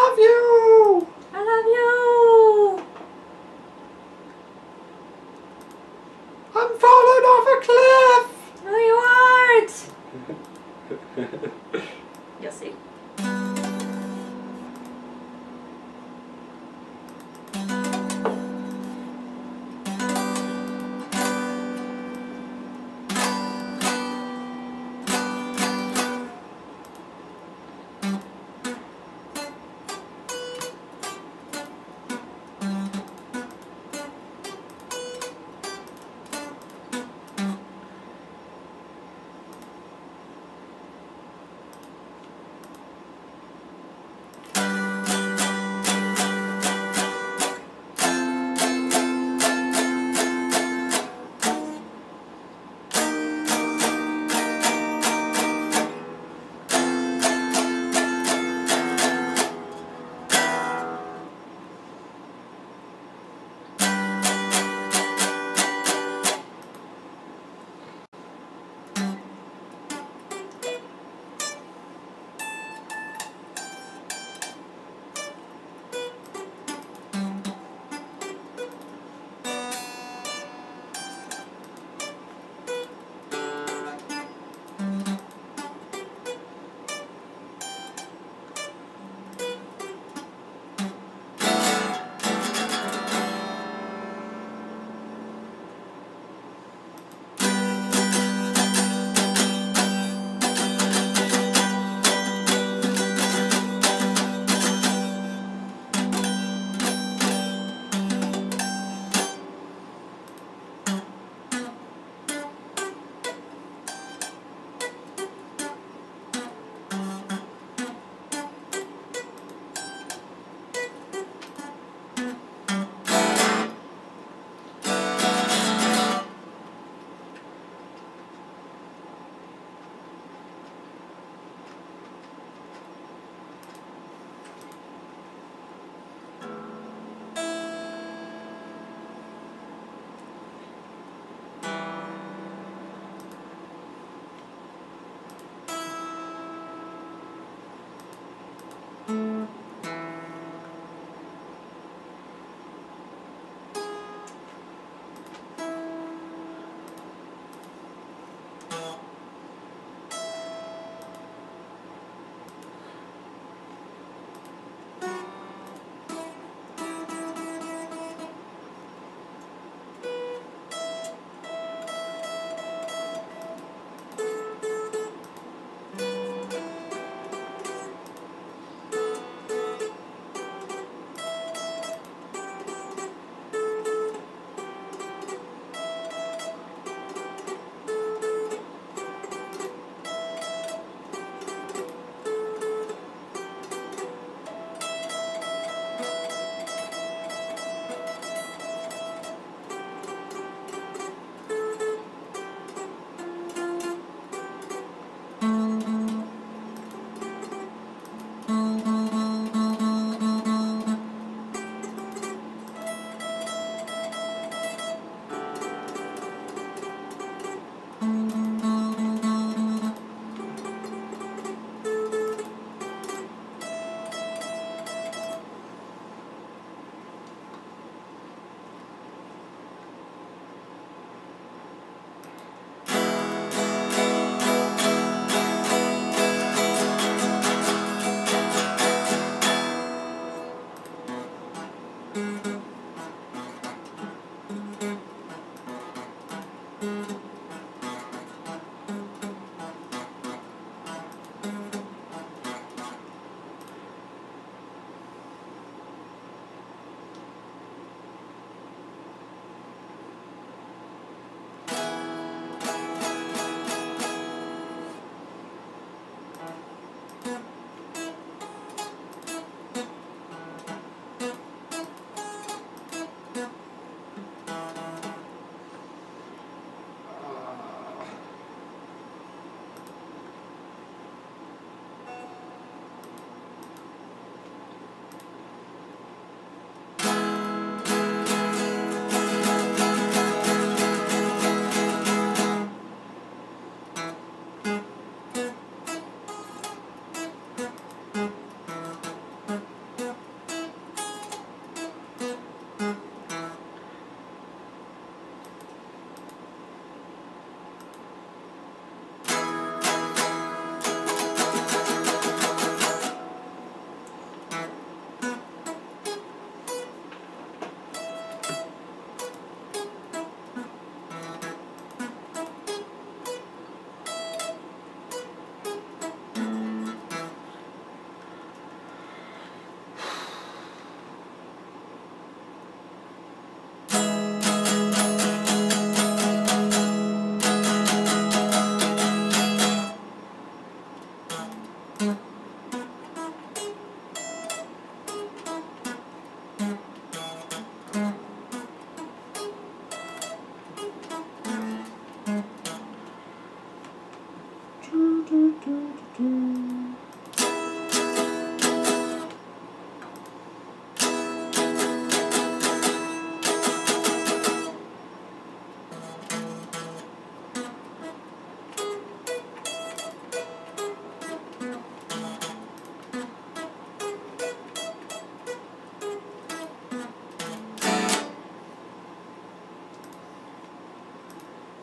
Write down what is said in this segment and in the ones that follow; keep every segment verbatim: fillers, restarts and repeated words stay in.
love you! I love you! I'm falling off a cliff! No, you aren't! You'll see.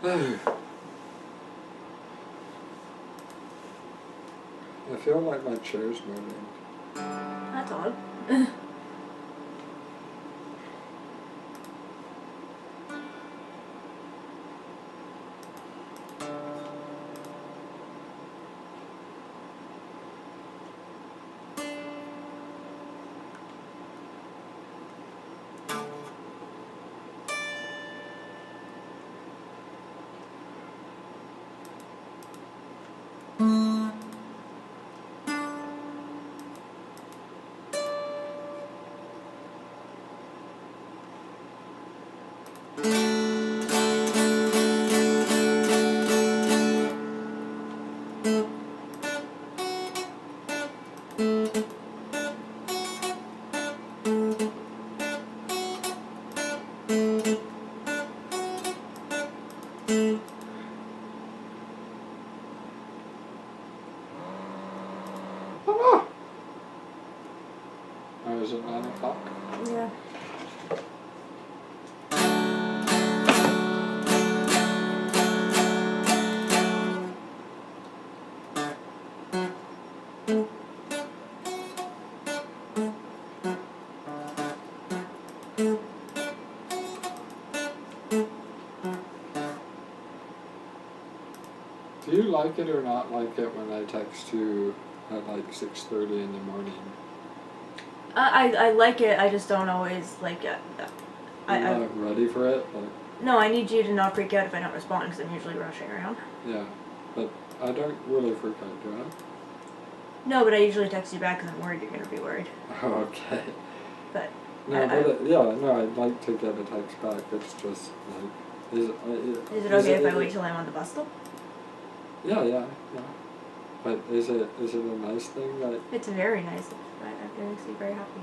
I feel like my chair's moving. That's odd. Oh, oh, is it nine o'clock? Yeah. Do you like it or not like it when I text you at like six thirty in the morning? I, I I like it. I just don't always like it. I, You're I not ready for it? Like, no. I need you to not freak out if I don't respond because I'm usually rushing around. yeah, but I don't really freak out, do I? No, but I usually text you back because I'm worried you're gonna be worried. Oh, okay. But No, I- but it, yeah, no, I'd like to get a text back. It's just like, is it? Uh, is it okay if I wait till I'm on the bus though? Yeah, yeah, yeah. But is it is it a nice thing that? It's very nice. I, it makes me very happy.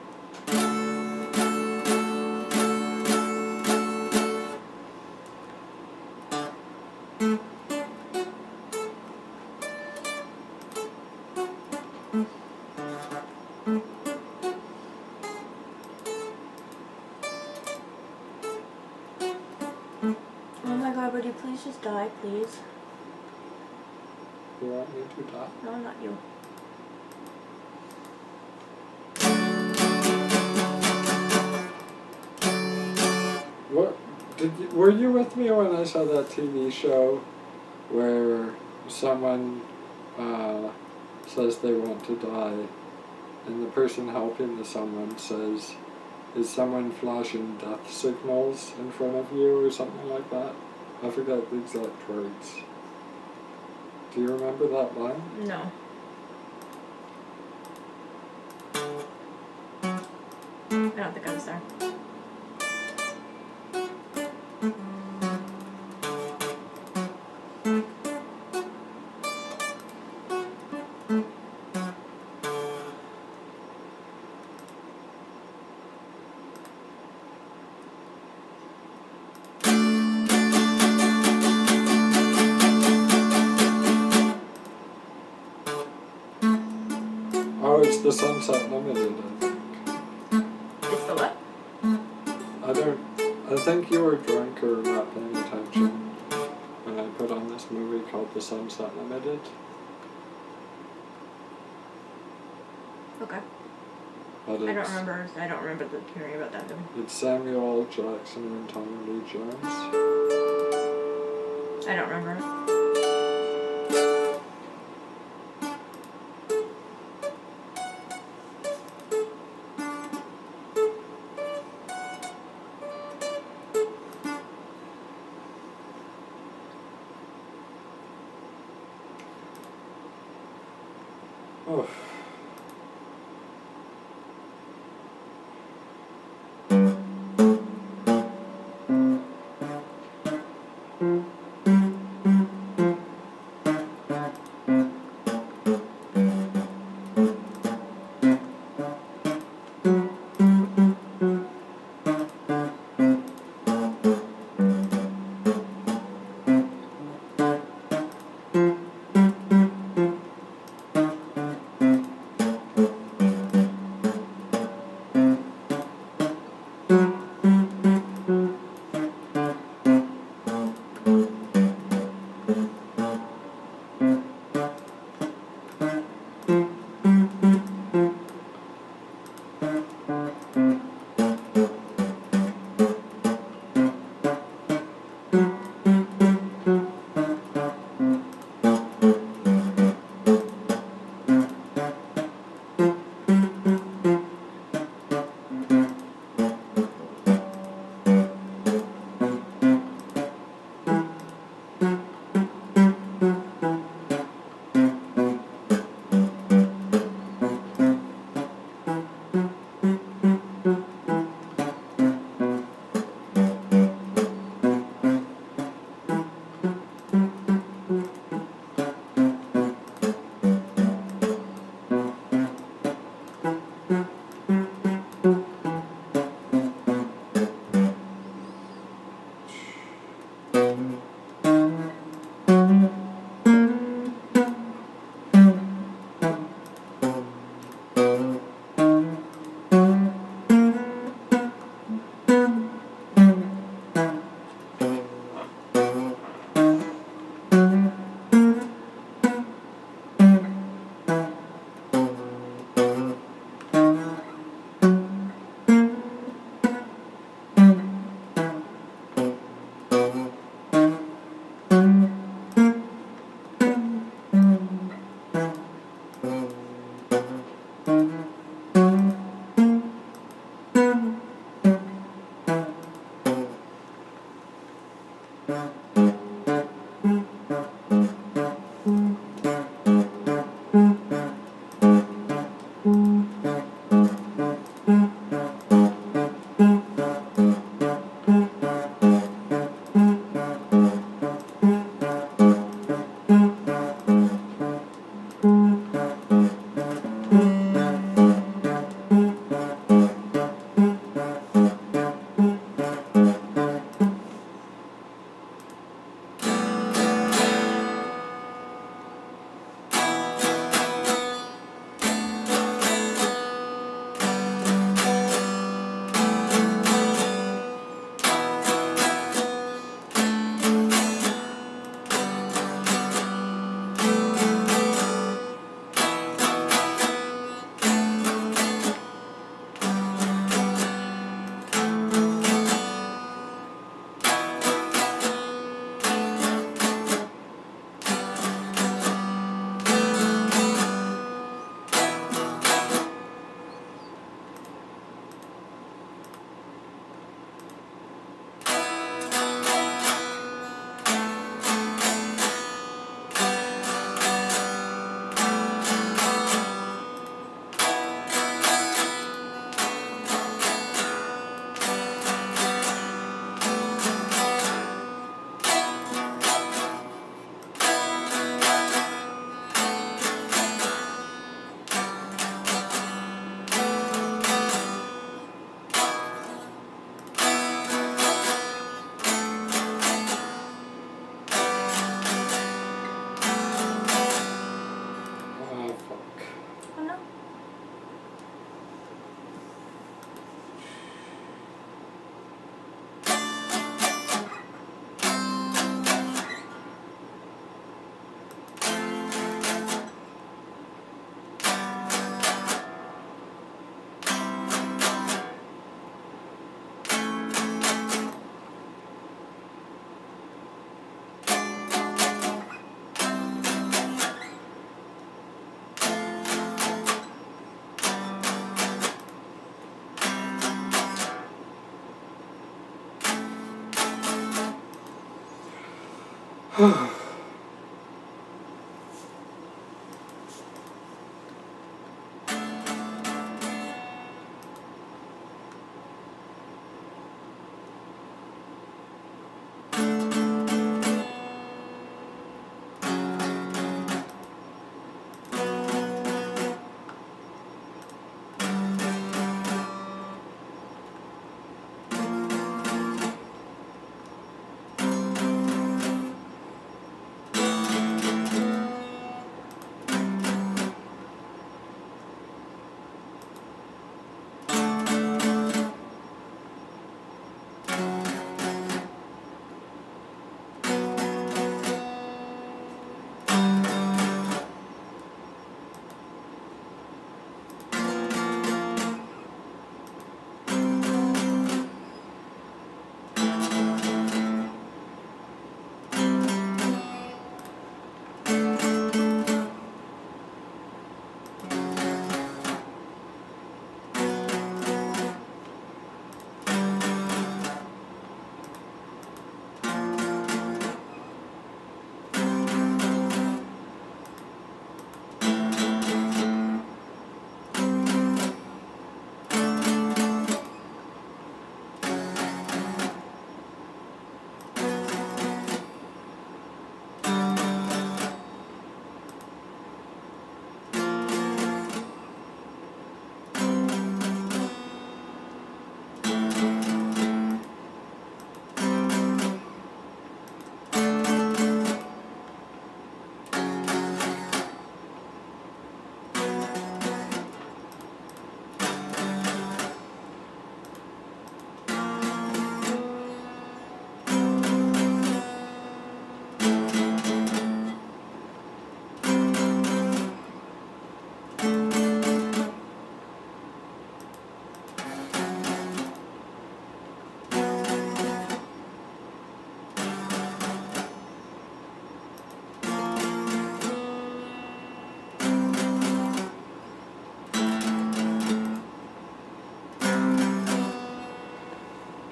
Oh my god, would you please just die, please? You want me to die? No, not you. What did you, were you with me when I saw that T V show where someone uh, says they want to die, and the person helping the someone says, "Is someone flashing death signals in front of you?" or something like that? I forgot the exact words. Do you remember that line? No. I don't think I was there. Oh, it's the Sunset Limited, I think. It's the what? I don't... I think you were drunk or not paying attention when I put on this movie called The Sunset Limited. Okay. But I don't it's, remember. I don't remember the, hearing about that movie. it's Samuel L. Jackson and Tommy Lee Jones. I don't remember. Oh.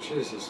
Jesus.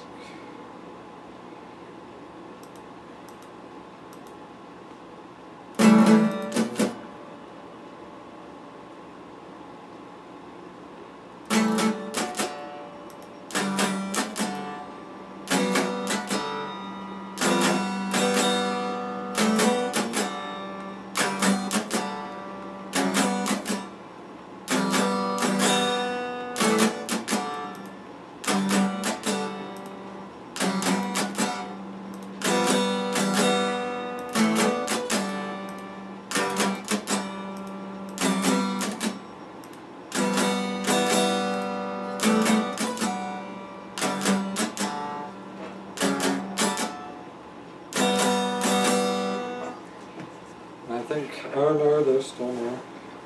I think, oh no, there's still more.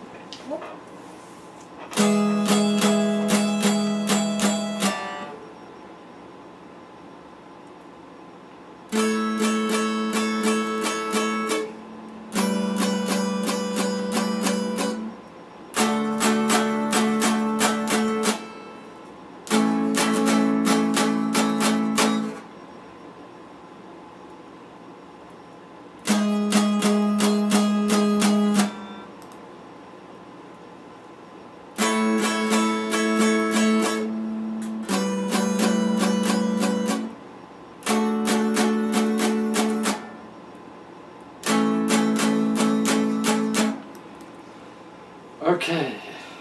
Okay.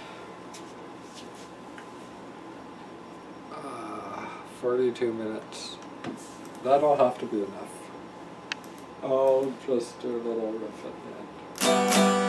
Uh, forty-two minutes. That'll have to be enough. I'll just do a little riff at the end.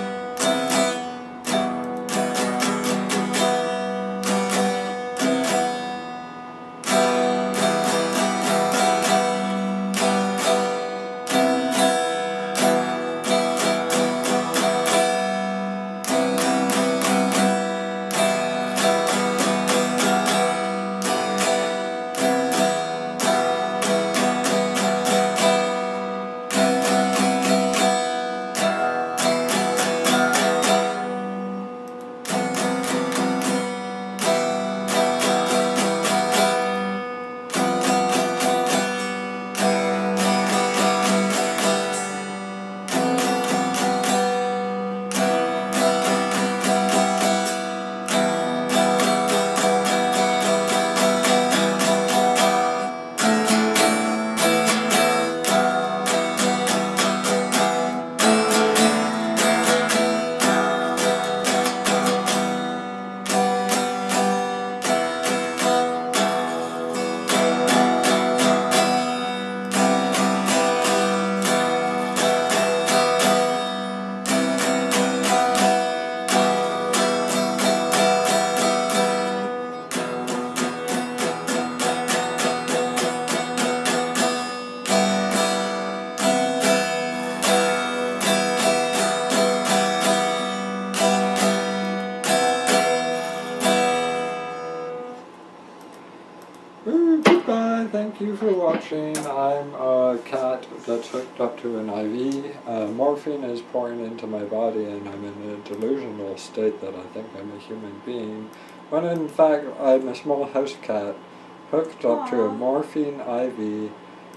Ooh, goodbye, thank you for watching. I'm a cat that's hooked up to an I V. Uh, morphine is pouring into my body and I'm in a delusional state that I think I'm a human being, when in fact I'm a small house cat hooked up Aww. to a morphine I V.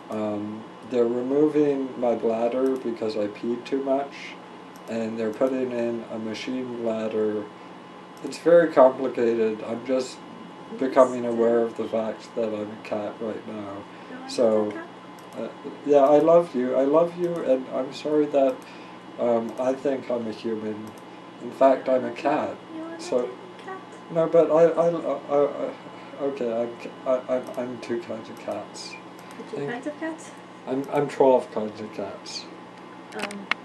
Um, they're removing my bladder because I peed too much, and they're putting in a machine bladder. It's very complicated. I'm just becoming aware of the fact that I'm a cat right now. So, uh, yeah, I love you. I love you, and I'm sorry that um, I think I'm a human. In fact, I'm a cat. So, no, but I, I, I, I okay, I'm, I, I'm, I'm two kinds of cats. Two kinds of cats? I'm, I'm twelve kinds of cats. Um.